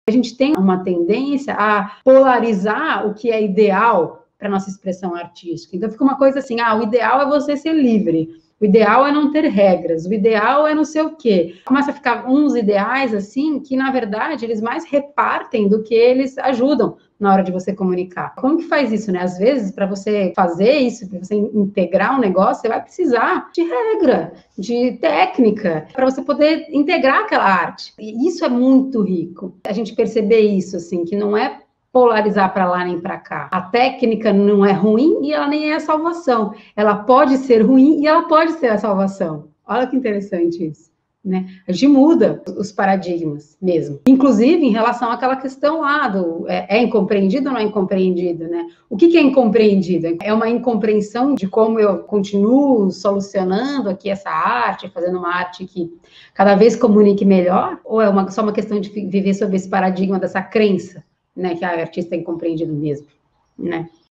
A gente tem uma tendência a polarizar o que é ideal para nossa expressão artística. Então fica uma coisa assim, o ideal é você ser livre, o ideal é não ter regras, o ideal é não sei o quê. Começa a ficar uns ideais assim, que na verdade eles mais repartem do que eles ajudam na hora de você comunicar. Como que faz isso, né? Às vezes, para você fazer isso, para você integrar um negócio, você vai precisar de regra, de técnica, para você poder integrar aquela arte. E isso é muito rico. A gente perceber isso, assim, que não é polarizar para lá nem para cá. A técnica não é ruim e ela nem é a salvação. Ela pode ser ruim e ela pode ser a salvação. Olha que interessante isso, né? A gente muda os paradigmas mesmo. Inclusive em relação àquela questão lá do é incompreendido ou não é incompreendido, né? O que é incompreendido? É uma incompreensão de como eu continuo solucionando aqui essa arte, fazendo uma arte que cada vez comunique melhor? Ou é só uma questão de viver sob esse paradigma dessa crença, né, que a artista é incompreendido mesmo, né?